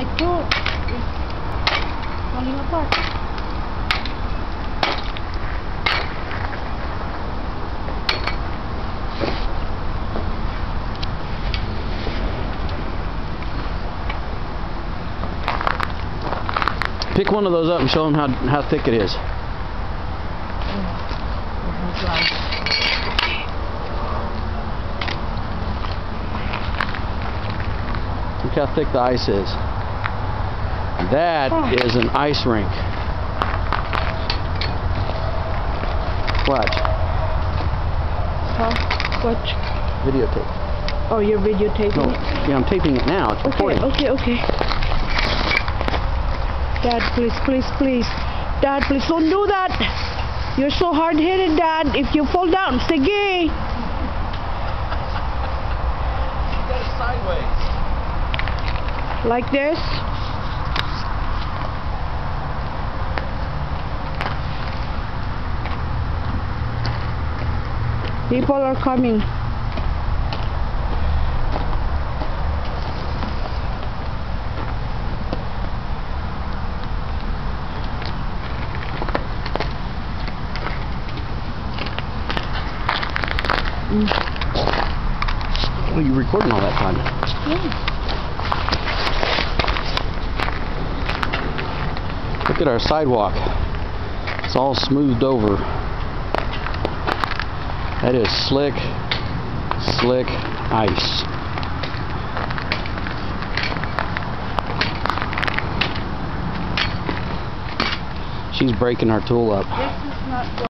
my tool is falling apart. Pick one of those up and show them how thick it is. Look how thick the ice is. That is an ice rink. Watch. Watch. Videotape. Oh, you're videotaping No, it? yeah, I'm taping it now. It's recording. Okay. Dad, please. Dad, please don't do that. You're so hard-headed, Dad. If you fall down, sige. You got it sideways. Like this. People are coming. Oh, you recording all that time? Yeah. Look at our sidewalk. It's all smoothed over. That is slick ice. She's breaking our tool up. This is not